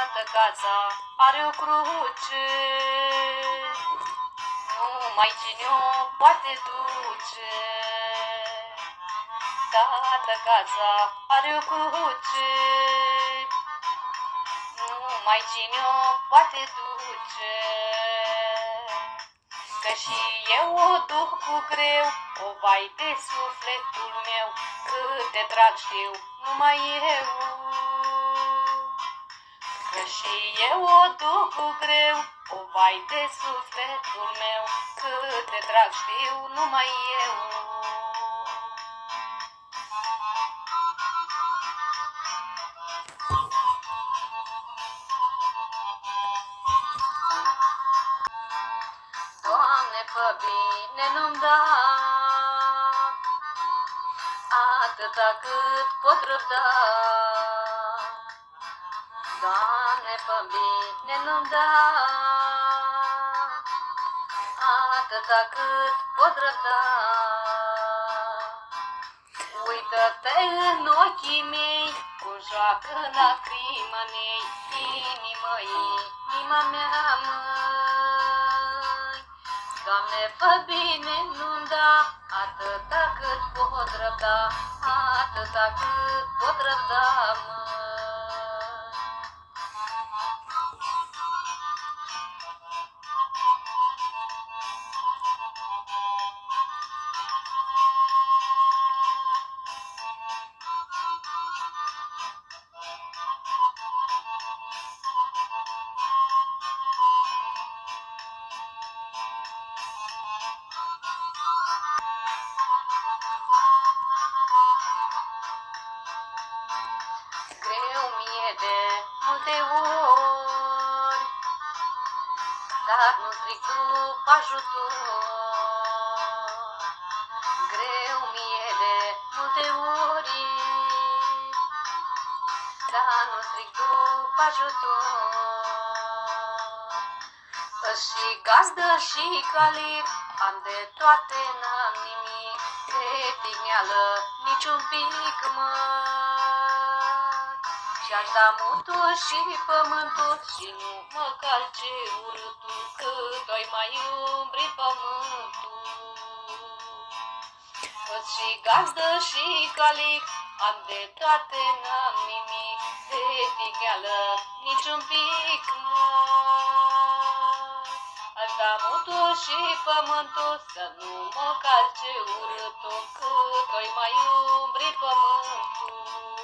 Toată casa are o cruce, numai cine o poate duce. Toată casa are o cruce, numai cine o poate duce. Că și eu o duc cu greu, o vai de sufletul meu, câte drag știu numai eu. Că și eu o duc cu greu, o vai de sufletul meu, câte drag știu numai eu. Doamne, fă bine nu-mi da, atâta cât pot răbda. Doamne, fă bine nu-mi da, atâta cât pot răbda. Uită-te în ochii mei, cum joacă lacrima mei, inima mea, măi. Doamne, fă bine nu-mi da, atâta cât pot răbda, atâta cât pot răbda, măi. De multe ori, dar nu strig după ajutor. Greu mi-e de multe ori, dar nu strig după ajutor. Și gazdă și calic, am de toate, n-am nimic, de tigneală niciun pic, și-aș da mutul și pământul și nu mă calce urâtul, cât-o-i mai umbri pământul. Și gazdă și calic, am de toate, n-am nimic, de tigneală niciun pic, aș da mutul și pământul să nu mă calce urâtul, cât-o-i mai umbri pământul.